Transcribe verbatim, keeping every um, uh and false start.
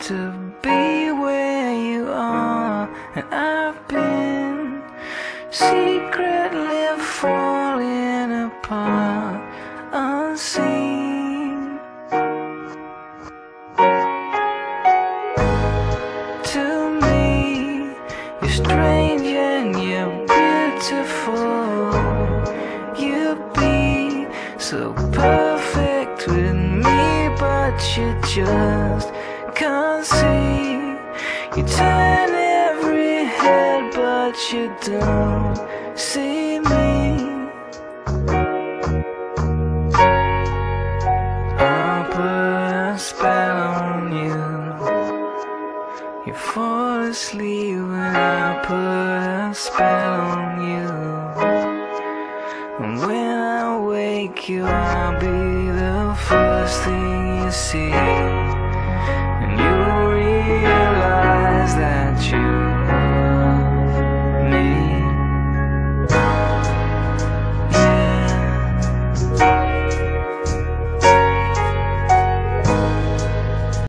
to be where you are, and I've been secretly falling apart, unseen. To me, you're strange and you're beautiful. You'd be so perfect with me, but you just can't see. You turn every head, but you don't see me. I'll put a spell on you. You fall asleep when I put a spell on you. And when I wake you, I'll be the first thing you see.